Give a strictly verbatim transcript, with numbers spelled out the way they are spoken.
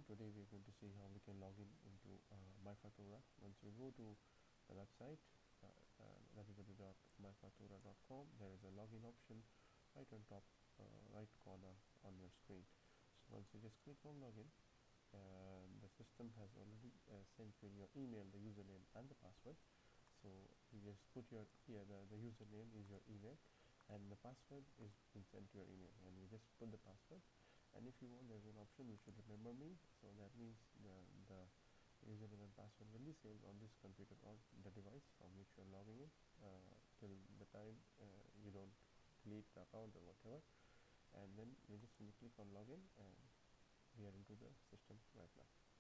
everyone. Today we are going to see how we can log in into uh, MyFatura. Once we go to the website, uh, uh, w w w dot my fatura dot com, there is a login option right on top uh, right corner on your screen. So once you just click on login, uh, the system has already uh, sent you in your email the username and the password. So you just put your here the, the username is your email and the password is being sent to your email, and you just put the password. And if you want, there's an option which should remember me, so that means the, the username and password will be saved on this computer or the device from which you are logging in uh, till the time uh, you don't delete the account or whatever. And then you just simply click on login, and we are into the system right now.